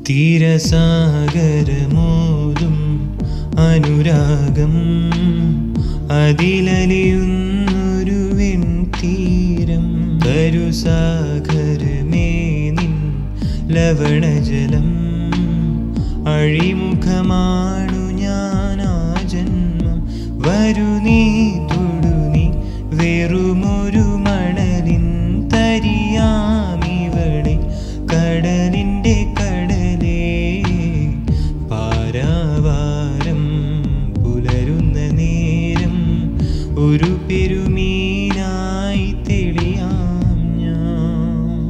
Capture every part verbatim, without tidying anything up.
തീരസാഗരമോതും അനുരാഗം അതിലലിയുന്നൊരു വെൺതീരം കരുസാഗരമേ നിൻ ലവണജലം അഴിമുഖമാണു ഞാനാ ജന്മം വരു നീ തൊടു നീ വെറുമൊരു മണലിൻ തരിയാമിവളെ കടലിൻ്റെ കടലേ പാരാവാരം പുലരുന്ന നേരം ഒരു പെരുമീനായി തെളിയാം ഞാൻ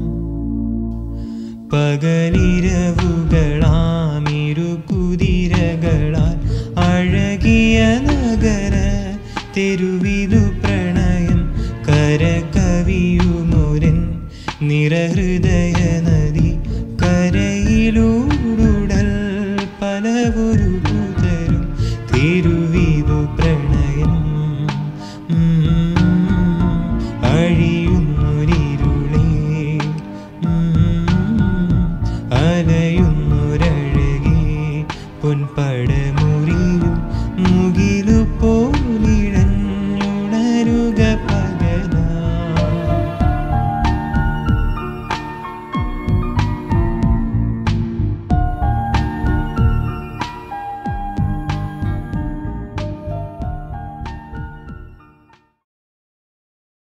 പകലിരവുകളാമിരു കുതിരകളാൽ അഴകിയ നഗര തെരുവിതു പ്രണയം കരകവിയുമൊരൻ നിറഹൃദയ നദി കരയിലൂടുടൽ പലവൊരു